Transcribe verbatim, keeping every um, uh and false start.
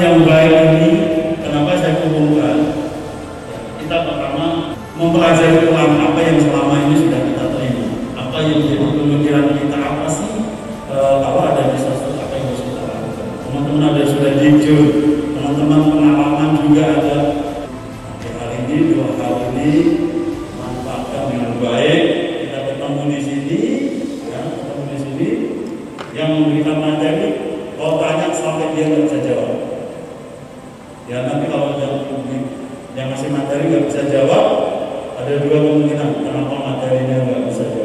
yang baik ini, kenapa saya kumpulkan? Kita pertama mempelajari ulang apa yang selama ini sudah kita terima, apa yang jadi pemikiran kita, apa sih e, kalau ada disaster apa yang harus kita lakukan. Teman-teman ada sudah jujur, teman-teman pengalaman juga ada. Oke, hari ini dua hal ini manfaatkan dengan baik. Kita ketemu di sini, ya, ketemu di sini yang memberikan materi. Kalau tanya sampai dia nggak bisa jawab, ya nanti kalau yang yang masih materi nggak bisa jawab, ada dua kemungkinan kenapa materinya nggak bisa jawab.